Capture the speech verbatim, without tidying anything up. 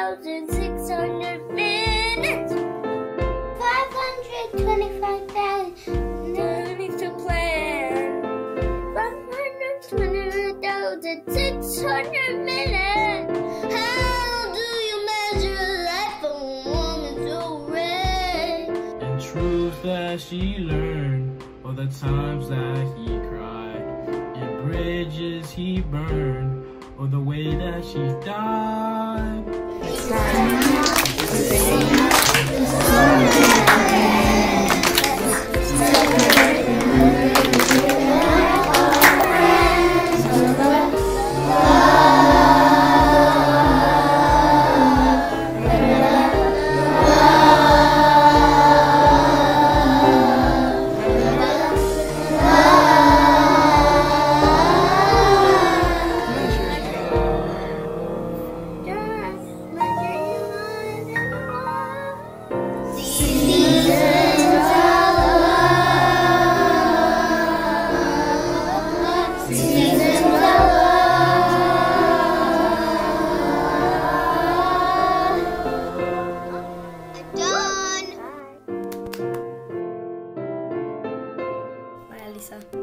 thousand six hundred minutes. five hundred twenty-five thousand learning to plan. five hundred twenty-five thousand six hundred minutes. How do you measure life for a woman so rare? And truths that she learned, all the times that he cried, and bridges he burned, or the way that she died. Lisa.